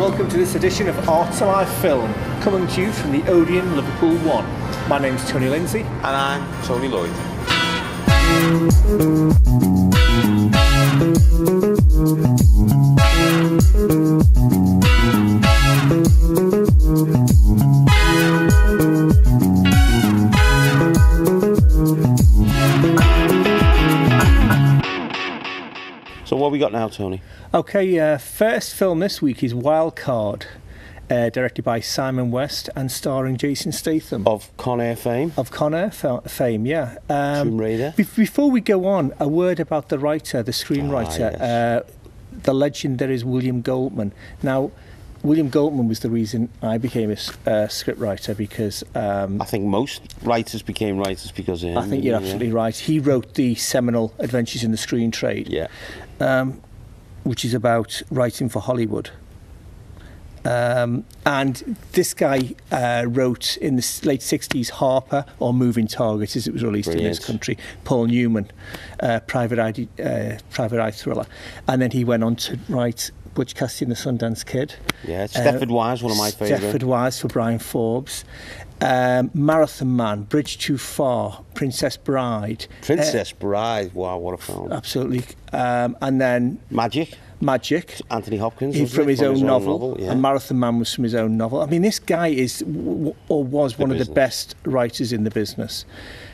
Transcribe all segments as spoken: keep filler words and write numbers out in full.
welcome to this edition of Art to Life Film, coming to you from the Odeon Liverpool One. My name's Tony Lindsay. And I'm Tony Lloyd. So what we got now, Tony? Okay, uh, first film this week is Wild Card, uh, directed by Simon West and starring Jason Statham. Of Con Air fame? Of Con Air fame, yeah. Um, Tomb Raider? Be before we go on, a word about the writer, the screenwriter. Ah, yes. uh, the legend there is William Goldman. Now, William Goldman was the reason I became a uh, scriptwriter because... Um, I think most writers became writers because of him. I think you're absolutely yeah. right. He wrote the seminal Adventures in the Screen Trade, Yeah. um, which is about writing for Hollywood. Um, and this guy uh, wrote in the late sixties Harper, or Moving Target as it was released Brilliant. in this country, Paul Newman, uh, Private Eye, uh, Private Eye thriller. And then he went on to write Butch Cassidy and the Sundance Kid. Yeah, Stepford uh, Wives, one of my favourites. Stepford Wives for Brian Forbes. Um, Marathon Man, Bridge Too Far, Princess Bride. Princess uh, Bride, wow, what a film. Absolutely. Um, and then... Magic. Magic. Anthony Hopkins. He, from, his, from own his own novel. novel yeah. And Marathon Man was from his own novel. I mean, this guy is, or was, the one business. of the best writers in the business.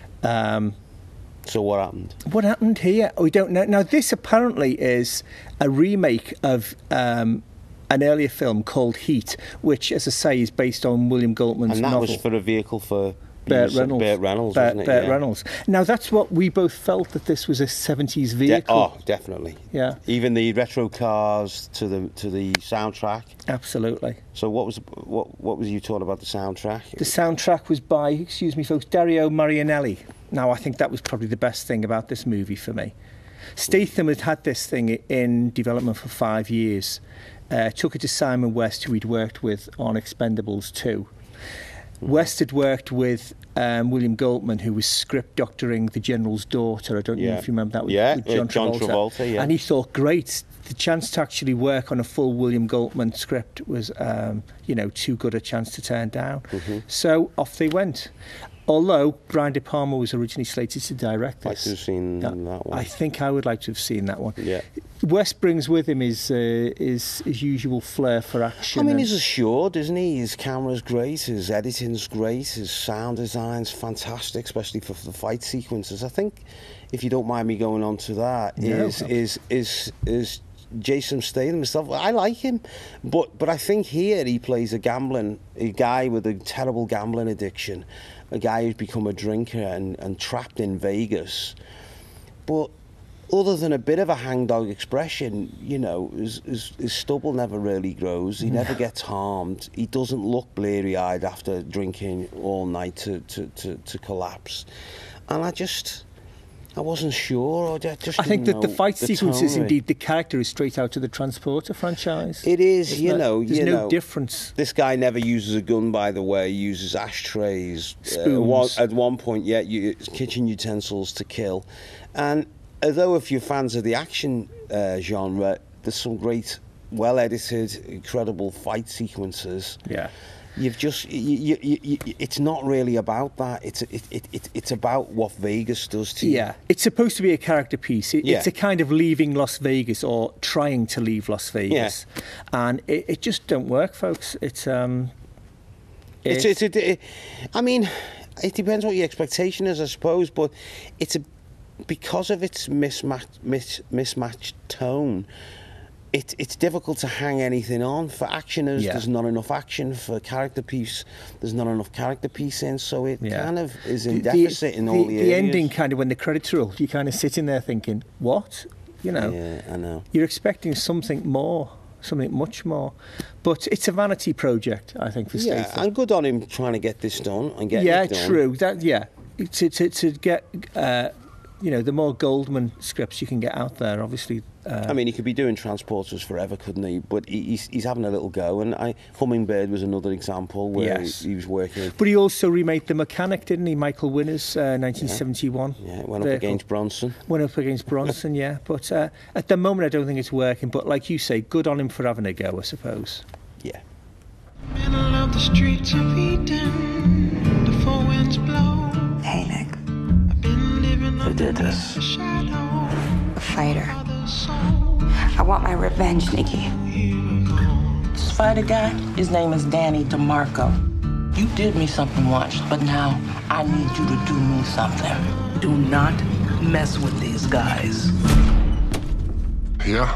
Um, so what happened? What happened here? We don't know. Now, this apparently is a remake of um, an earlier film called Heat, which, as I say, is based on William Goldman's and that novel. was for a vehicle for... Burt Reynolds. Burt Reynolds, Burt, wasn't it? Burt yeah. Reynolds. Now, that's what we both felt, that this was a seventies vehicle. De oh, definitely. Yeah. Even the retro cars to the to the soundtrack. Absolutely. So what was what what was you talking about the soundtrack? The soundtrack was by, excuse me, folks, Dario Marianelli. Now, I think that was probably the best thing about this movie for me. Statham had had this thing in development for five years. Uh, took it to Simon West, who he'd worked with on Expendables two. West had worked with um, William Goldman, who was script doctoring The General's Daughter. I don't yeah. know if you remember that with, yeah, with John, John Travolta. Travolta yeah. And he thought, great, the chance to actually work on a full William Goldman script was, um, you know, too good a chance to turn down. Mm-hmm. So off they went. Although Brian De Palma was originally slated to direct this. I'd like to have seen that, that one. I think I would like to have seen that one. Yeah. West brings with him his, uh, his, his usual flair for action. I mean, he's assured, isn't he? His camera's great, his editing's great, his sound design's fantastic, especially for the fight sequences. I think, if you don't mind me going on to that, no, is, is is is Jason Statham and stuff. I like him, but but I think here he plays a gambling a guy with a terrible gambling addiction, a guy who's become a drinker and, and trapped in Vegas. But other than a bit of a hangdog expression, you know, his, his, his stubble never really grows. He never gets harmed. He doesn't look bleary-eyed after drinking all night to, to, to, to collapse. And I just... I wasn't sure. I just I think that the fight the sequences, indeed, the character is straight out of the Transporter franchise. It is, Isn't you it? know. There's you no know, difference. This guy never uses a gun, by the way. He uses ashtrays. Spoons. Uh, one, at one point, yeah, you, kitchen utensils to kill. And although if you're fans of the action uh, genre, there's some great, well-edited, incredible fight sequences. Yeah. You've just, you, you, you, it's not really about that. It's it, it, it, it's about what Vegas does to you. Yeah, it's supposed to be a character piece. It, Yeah. It's a kind of leaving Las Vegas or trying to leave Las Vegas, and it, it just don't work, folks. It's um, It's, it's, it's a, it, I mean, it depends what your expectation is, I suppose, but it's a because of its mismatched mis, mismatched tone. It, it's difficult to hang anything on. For actioners, Yeah. there's not enough action. For character piece, there's not enough character piece in. So it Yeah. kind of is in the, deficit the, in all the, the, the areas. ending, kind of when the credits roll, you're kind of sitting there thinking, what? You know, Yeah, I know. you're expecting something more, something much more. But it's a vanity project, I think, for Yeah, Statham. and good on him trying to get this done and get Yeah, it done. true. That yeah, to to to get uh, you know, the more Goldman scripts you can get out there, obviously. Uh, I mean, he could be doing Transporters forever, couldn't he? But he, he's, he's having a little go. And I, Hummingbird was another example where Yes. he, he was working. But he also remade The Mechanic, didn't he? Michael Winner's uh, nineteen seventy-one. Yeah, went up vehicle. against Bronson. Went up against Bronson, yeah. But uh, at the moment, I don't think it's working. But like you say, good on him for having a go, I suppose. Yeah. Middle of the streets of Eden, the four winds blow. Hey, Nick. I've been living Who did this? the shadow. A fighter. The soul. I want my revenge, Nikki. This fighter guy, his name is Danny DeMarco. You did me something once, but now I need you to do me something. Do not mess with these guys. Yeah?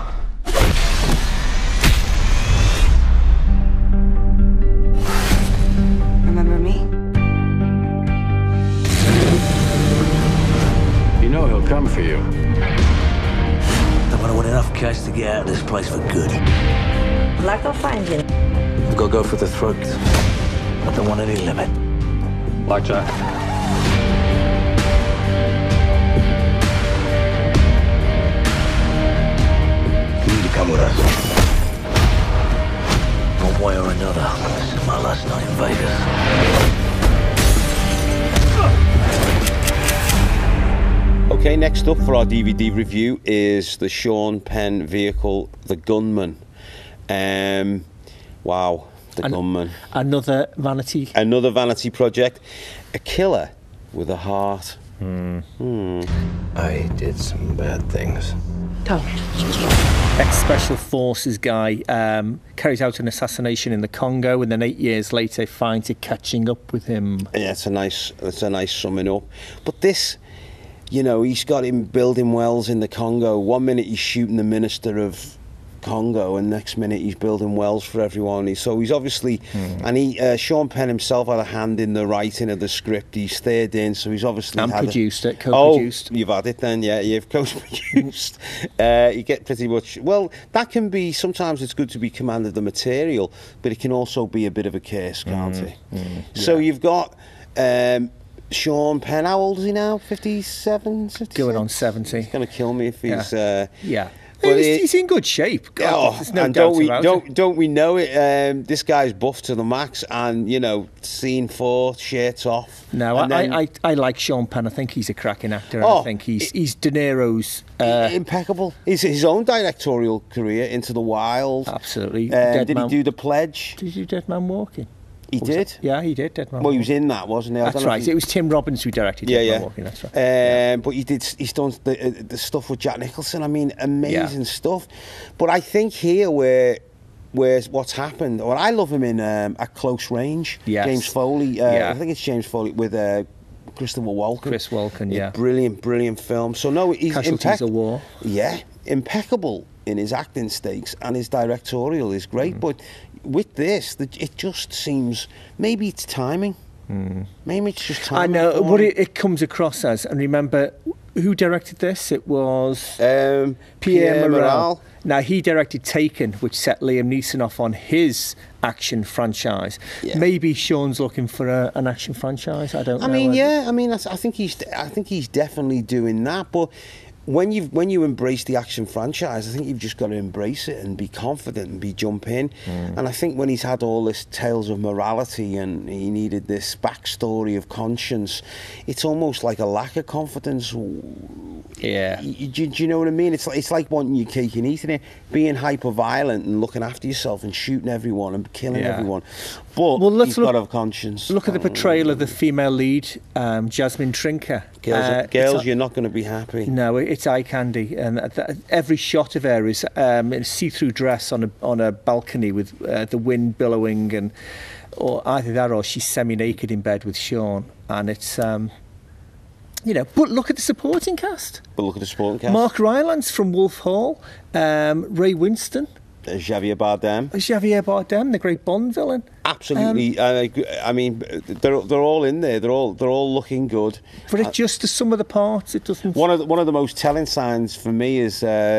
Remember me? You know he'll come for you. I'm gonna win enough cash to get out of this place for good. Like I'll find you. We'll go go for the throat. I don't want any limit. Blackjack. You need to come with us. One way or another, this is my last night in Vegas. Okay, next up for our D V D review is the Sean Penn vehicle, The Gunman. Um, wow, The An- Gunman. Another vanity. Another vanity project. A killer with a heart. Mm. Hmm. I did some bad things. Tell me. Ex-Special Forces guy um, carries out an assassination in the Congo, and then eight years later finds it catching up with him. Yeah, it's a nice, it's a nice summing up. But this, you know, he's got him building wells in the Congo. One minute he's shooting the minister of Congo, and next minute he's building wells for everyone. He, so he's obviously, mm. and he, uh, Sean Penn himself had a hand in the writing of the script. He's stayed in, so he's obviously and had produced a, it, co-produced. Oh, you've had it then, yeah. You've co-produced. uh, you get pretty much. Well, that can be. Sometimes it's good to be command of the material, but it can also be a bit of a curse, can't mm. it? Mm. So yeah. you've got. Um, Sean Penn, how old is he now? fifty-seven? fifty-six? Going on seventy. He's going to kill me if he's. Yeah. Uh, yeah. But he's, it, he's in good shape. God, oh, there's no and doubt don't we about don't it. don't we know it? Um, this guy's buff to the max, and you know, scene four, shirts off. No, I, then, I, I I like Sean Penn. I think he's a cracking actor. Oh, and I think he's it, he's De Niro's uh, impeccable. He's his own directorial career, Into the Wild. Absolutely. Uh, did Man, he do The Pledge? Did he do Dead Man Walking? He was did. That? Yeah, he did. Dead Man. Well, Walking. he was in that, wasn't he? I That's right. He... It was Tim Robbins who directed yeah, Dead yeah. Man Walking. That's right. Um, yeah. But he did. He's done the, uh, the stuff with Jack Nicholson. I mean, amazing yeah. stuff. But I think here where. Where's what's happened? Well, I love him in um, At Close Range. Yes. James Foley. Uh, yeah. I think it's James Foley with uh, Christopher Walken. Chris Walken, yeah. Brilliant, brilliant film. So no, he's Casualties impec- of War. Yeah, impeccable in his acting stakes, and his directorial is great. Mm. But with this, the, it just seems maybe it's timing. Mm. Maybe it's just timing. I know what it, it comes across as. And remember, who directed this? It was um, Pierre, Pierre Morel. Morel. Now, he directed Taken, which set Liam Neeson off on his action franchise. Yeah. Maybe Sean's looking for a, an action franchise. I don't I know. I mean, yeah. I mean, I, I think he's. I think he's definitely doing that. But when you when you embrace the action franchise, I think you've just got to embrace it and be confident and be jump in. Mm. And I think when he's had all this tales of morality and he needed this backstory of conscience, it's almost like a lack of confidence. Yeah. You, do, do you know what I mean? It's like, it's like wanting your cake and eating it, being hyper violent and looking after yourself and shooting everyone and killing yeah. everyone. But well, let's he's look, got to have conscience. Look at the portrayal of the female lead, um, Jasmine Trinker. Girls, uh, girls you're not going to be happy. No, it's eye candy, and th- every shot of her is um, in a see-through dress on a on a balcony with uh, the wind billowing, and or either that or she's semi-naked in bed with Sean, and it's. Um, You know, but look at the supporting cast. But look at the supporting cast. Mark Rylance from Wolf Hall, um, Ray Winston, uh, Javier Bardem, Javier Bardem, the great Bond villain. Absolutely. Um, I, I mean, they're they're all in there. They're all they're all looking good. But it just the sum of the parts. It doesn't. One of the, one of the most telling signs for me is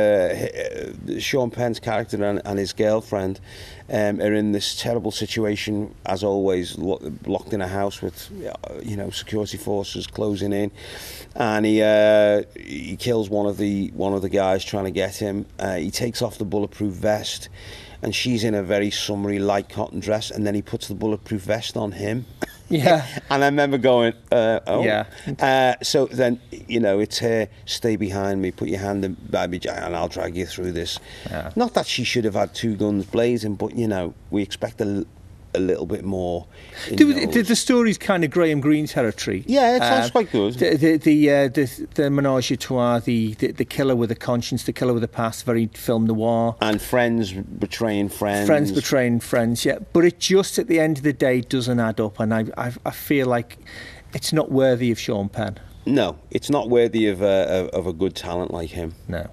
uh, Sean Penn's character and, and his girlfriend um, are in this terrible situation, as always, lo- locked in a house with you know security forces closing in, and he uh, he kills one of the one of the guys trying to get him. Uh, he takes off the bulletproof vest. And she's in a very summery light cotton dress, and then he puts the bulletproof vest on him. Yeah. And I remember going, uh, oh. Yeah. Uh, so then, you know, it's her, stay behind me, put your hand in, baby, and I'll drag you through this. Yeah. Not that she should have had two guns blazing, but, you know, we expect a, a little bit more. The, the, the story's kind of Graham Greene territory. Yeah, it sounds um, quite good. The the the, uh, the, the menage a trois, the, the the killer with a conscience, the killer with a past, very film noir. And friends betraying friends. Friends betraying friends, yeah. But it just at the end of the day doesn't add up, and I I, I feel like it's not worthy of Sean Penn. No, it's not worthy of a, of a good talent like him. No.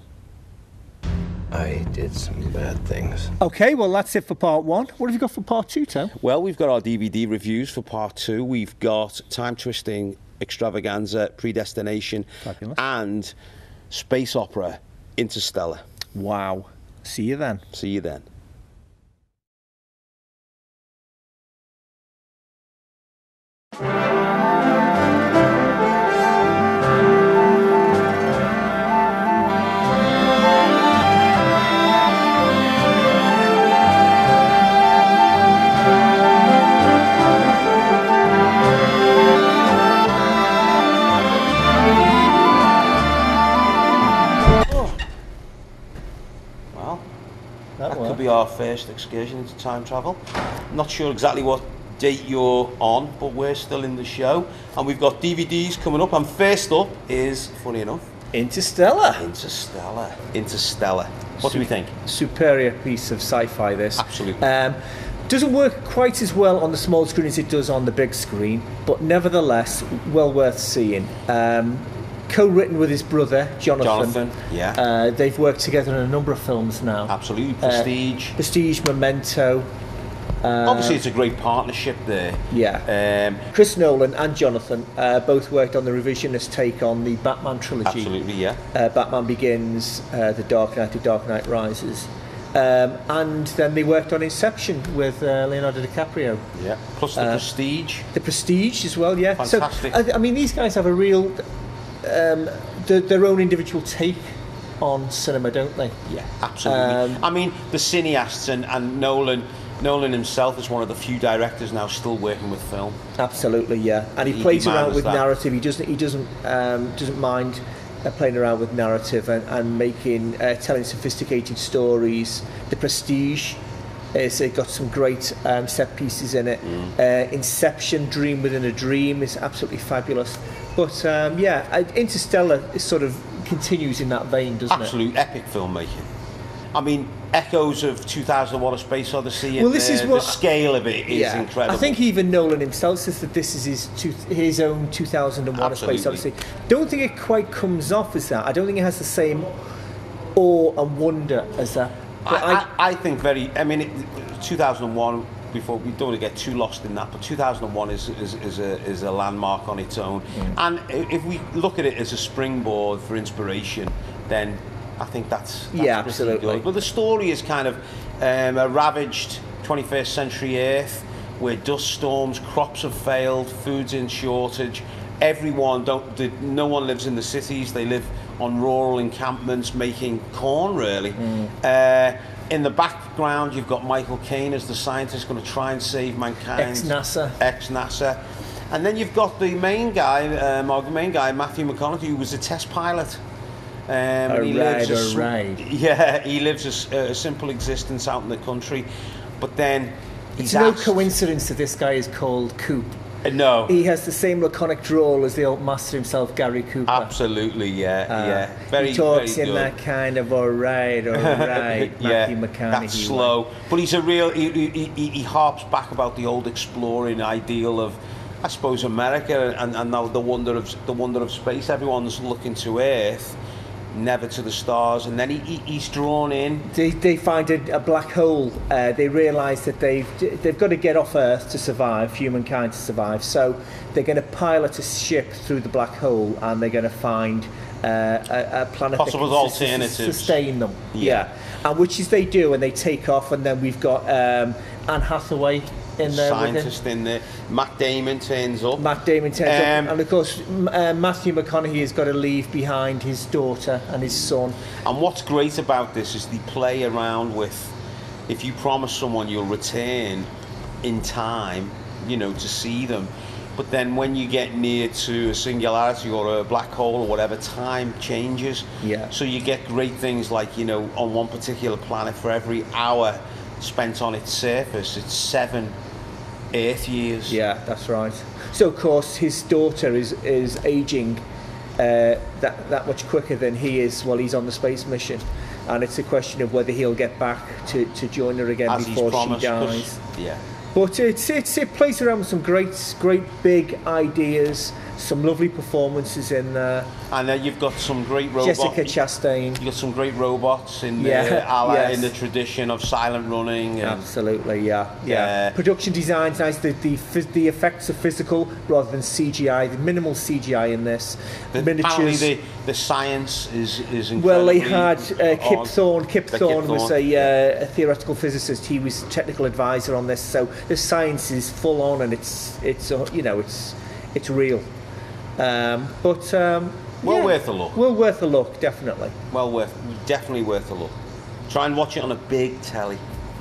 I did some bad things. Okay, well, that's it for part one. What have you got for part two, Tom? Well, we've got our D V D reviews for part two. We've got Time Twisting Extravaganza, Predestination, Fabulous. And space opera, Interstellar. Wow. See you then. See you then. Be our first excursion into time travel. Not sure exactly what date you're on, but we're still in the show, and we've got D V Ds coming up. And first up is, funny enough, Interstellar. Interstellar. Interstellar. What Sup- do we think? Superior piece of sci-fi. This absolutely. Um, doesn't work quite as well on the small screen as it does on the big screen, but nevertheless, well worth seeing. Um, Co-written with his brother, Jonathan. Jonathan, yeah. Uh, they've worked together in a number of films now. Absolutely. Prestige. Uh, Prestige, Memento. Uh, Obviously, it's a great partnership there. Yeah. Um, Chris Nolan and Jonathan uh, both worked on the revisionist take on the Batman trilogy. Absolutely, yeah. Uh, Batman Begins, uh, The Dark Knight, The Dark Knight Rises. Um, and then they worked on Inception with uh, Leonardo DiCaprio. Yeah. Plus the uh, Prestige. The Prestige as well, yeah. Fantastic. So, I, I mean, these guys have a real... Um, the, their own individual take on cinema, don't they? Yeah, absolutely. Um, I mean, the cineasts and, and Nolan, Nolan himself is one of the few directors now still working with film. Absolutely, yeah. And he, he plays around with that. narrative. He doesn't. He doesn't. Um, doesn't mind uh, playing around with narrative and, and making, uh, telling sophisticated stories. The Prestige. It's uh, got some great um, set pieces in it. Mm. Uh, Inception, Dream Within a Dream is absolutely fabulous. But um, yeah, uh, Interstellar is sort of continues in that vein, doesn't Absolute it? Absolute epic filmmaking. I mean, echoes of two thousand one: A Space Odyssey. Well, and this the, is what, the scale of it is yeah, incredible. I think even Nolan himself says that this is his two, his own two thousand one: A Space Odyssey. Don't think it quite comes off as that. I don't think it has the same awe and wonder as that. But I, I, I think very. I mean, it, two thousand one. Before we don't want to get too lost in that, but two thousand one is is, is a is a landmark on its own. Mm. And if we look at it as a springboard for inspiration, then I think that's, that's yeah, absolutely. Good. But the story is kind of um, a ravaged twenty-first century Earth where dust storms, crops have failed, food's in shortage. Everyone don't, the, no one lives in the cities. They live on rural encampments making corn, really. Mm. Uh, In the background, you've got Michael Caine as the scientist going to try and save mankind. Ex-NASA. Ex-NASA. And then you've got the main guy, um, our main guy, Matthew McConaughey, who was a test pilot. Um, and he lives a, right. Yeah, he lives a, a simple existence out in the country. But then he's It's no asked, coincidence that this guy is called Coop. Uh, no. He has the same laconic drawl as the old master himself, Gary Cooper. Absolutely, yeah, uh, yeah. Very, he talks very in good. that kind of all right, all right, yeah, Matthew McConaughey. That's slow, but he's a real. He, he, he, he harps back about the old exploring ideal of, I suppose, America and, and now the wonder of the wonder of space. Everyone's looking to Earth, never to the stars, and then he, he, he's drawn in. They, they find a, a black hole. Uh, they realise that they've they've got to get off Earth to survive, humankind to survive. So they're going to pilot a ship through the black hole, and they're going to find uh, a, a planet possible that can alternatives su- sustain them. Yeah, yeah. And which is they do, and they take off, and then we've got um, Anne Hathaway in there. Scientist in there. Matt Damon turns up. Matt Damon turns um, up, and of course uh, Matthew McConaughey has got to leave behind his daughter and his son. And what's great about this is they play around with, if you promise someone you'll return in time, you know, to see them, but then when you get near to a singularity or a black hole or whatever, time changes. Yeah. So you get great things like, you know, on one particular planet, for every hour spent on its surface, it's seven Earth years. Yeah, that's right. So of course his daughter is is aging uh, that that much quicker than he is while he's on the space mission, and it's a question of whether he'll get back to, to join her again As before he's promised, she dies. Yeah. But it's, it's it plays around with some great great big ideas, some lovely performances in there. And then you've got some great robots. Jessica Chastain. You've got some great robots in Yeah, the a la yes. in the tradition of silent running. And, Absolutely, yeah, yeah. Uh, Production design's nice. The the phys- the effects are physical rather than C G I. The minimal C G I in this. the, apparently Miniatures. the, the science is is Well, incredibly. they had uh, Kip odd. Thorne. Kip The Thorne Kip was Thorne, a, yeah. uh, a theoretical physicist. He was technical advisor on this. So the science is full on, and it's it's uh, you know it's it's real. Um, but um, Well yeah, worth a look. Well worth a look, definitely. Well worth, definitely worth a look. Try and watch it on a big telly.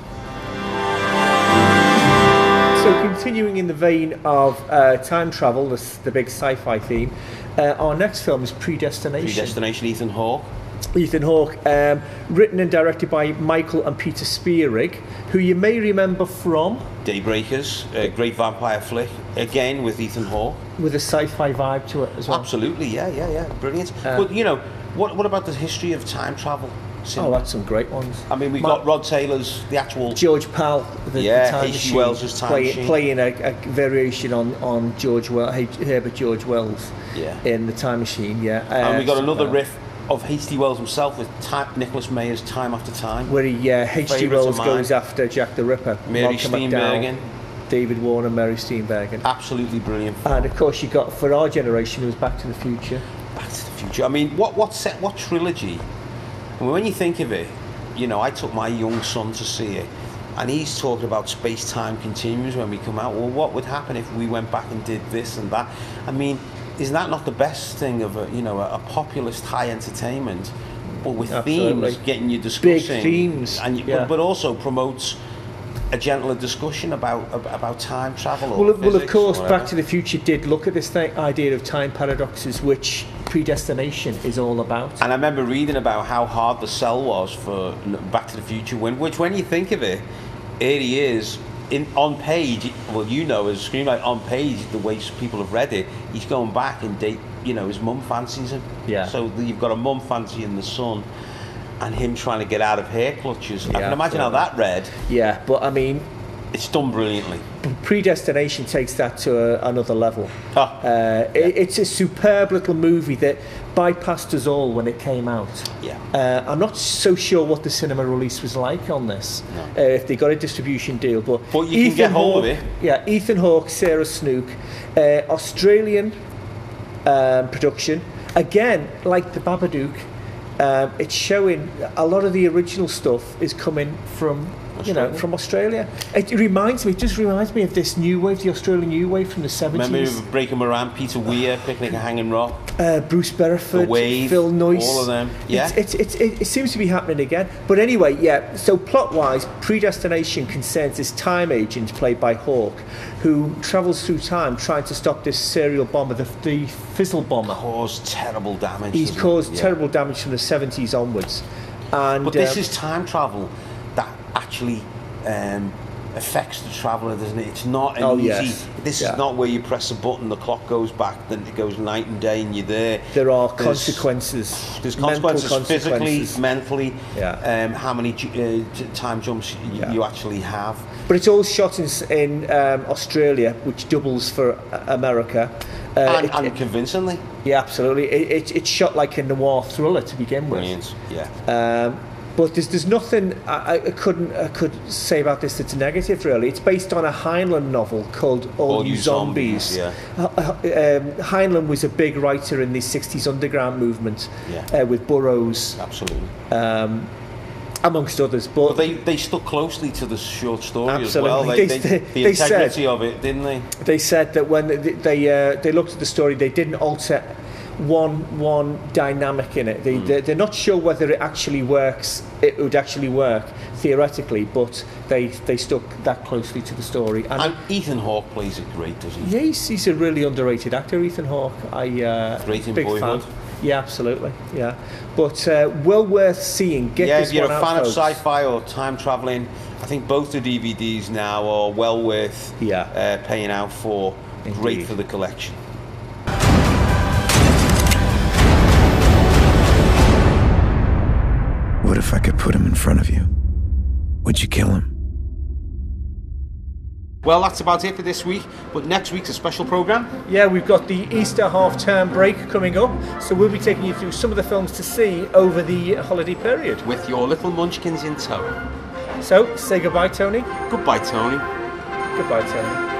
So continuing in the vein of uh, time travel, this, the big sci-fi theme, uh, our next film is Predestination. Predestination, Ethan Hawke. Ethan Hawke, um, written and directed by Michael and Peter Spearig, who you may remember from Daybreakers, a great vampire flick, again with Ethan Hawke. with a sci-fi vibe to it as well. Absolutely, yeah, yeah, yeah, brilliant. Uh, but you know, what what about the history of time travel? Oh, that's some great ones. I mean, we've Ma- got Rod Taylor's, the actual... George Pal, the, Yeah, the time H G machine, Wells's Time play, Machine. playing a, a variation on on George well, Herbert George Wells Yeah. in the Time Machine. Yeah, uh, And we got another uh, riff of H G Wells himself with time, Nicholas Mayer's Time After Time. where he uh, H G Favourites of Wells mine. goes after Jack the Ripper, Mary Malcolm Steenburgen. McDowell, David Warner, Mary Steenburgen. Absolutely brilliant. And of course, you got for our generation, it was Back to the Future. Back to the Future. I mean, what what set what trilogy? I mean, when you think of it, you know, I took my young son to see it, and he's talking about space-time continuums when we come out. Well, what would happen if we went back and did this and that? I mean, is that not the best thing of a you know a, a populist high entertainment, but with Absolutely. themes getting you discussing Big themes, and you, yeah. but, but also promotes a gentler discussion about ab- about time travel. Or Well, well, of physics course, or Back whatever. to the Future did look at this th- idea of time paradoxes, which Predestination is all about. And I remember reading about how hard the sell was for Back to the Future, when, which when you think of it, here he is, in, on page, well, you know, as a screenwriter, on page, the way people have read it, he's going back and date, you know, his mum fancies him. Yeah. So you've got a mum fancying the son, and him trying to get out of hair clutches. I Yeah, can imagine how that read. Yeah, but I mean, It's done brilliantly. Predestination takes that to a, another level. Oh, Uh, it, it's a superb little movie that bypassed us all when it came out. yeah. Uh, I'm not so sure what the cinema release was like on this, No. uh, if they got a distribution deal. But, But you can get hold of Hawke- it. Yeah, Ethan Hawke, Sarah Snook, uh, Australian um, production. Again, like the Babadook, um, it's showing a lot of the original stuff is coming from you know Australia. from Australia. It, it reminds me, it just reminds me of this new wave, the Australian new wave from the seventies. Remember Breaking Moran, Peter Weir, Picnic at Hanging Rock? Uh, Bruce Beresford, The Wave, Phil Noyce, all of them, yeah. It's, it's, it's, it, it seems to be happening again. But anyway, yeah, so plot-wise, Predestination concerns this time agent played by Hawke, who travels through time trying to stop this serial bomber, the, the Fizzle bomber. Caused terrible damage. He's doesn't it? caused Yeah. terrible damage from the seventies onwards. And But this um, is time travel that actually um, affects the traveller, doesn't it? It's not an Oh, easy... yes. This Yeah. is not where you press a button, the clock goes back, then it goes night and day and you're there. there are There's- consequences. There's mental consequences, physically, consequences. mentally, Yeah. um, how many ju- uh, t- time jumps y- Yeah. you actually have. But it's all shot in, s- in um, Australia, which doubles for uh, America. Uh, and, it- and it- convincingly. Yeah, absolutely. It, it, it's shot like a noir thriller to begin with. Brilliant, yeah. Um, but there's, there's nothing I, I couldn't I could say about this that's negative, really. It's based on a Heinlein novel called All, All You You Zombies. Zombies, Uh, uh, um, Heinlein was a big writer in the sixties underground movement Yeah. uh, with Burroughs, Absolutely. um, amongst others. But, But they, they stuck closely to the short story Absolutely. as well. They, They- they, they- the they said- integrity of it, didn't they? they said that when they they, uh, they looked at the story, they didn't alter one one dynamic in it. They Mm. they're, they're not sure whether it actually works. It would actually work theoretically, but they they stuck that closely to the story. And, And Ethan Hawke plays it great, doesn't he? yeah, he's, he's a really underrated actor, Ethan Hawke. I uh, Great in big Boyhood. fan. Yeah, absolutely. Yeah, but uh, well worth seeing. Get yeah, this if you're one a out, fan of folks. sci-fi or time travelling, I think both the D V Ds now are well worth yeah. uh, paying out for. Indeed. Great for the collection. What if I could put him in front of you? Would you kill him? Well, that's about it for this week, but next week's a special programme. Yeah, we've got the Easter half-term break coming up, so we'll be taking you through some of the films to see over the holiday period. With your little munchkins in tow. So, say goodbye, Tony. Goodbye, Tony. Goodbye, Tony.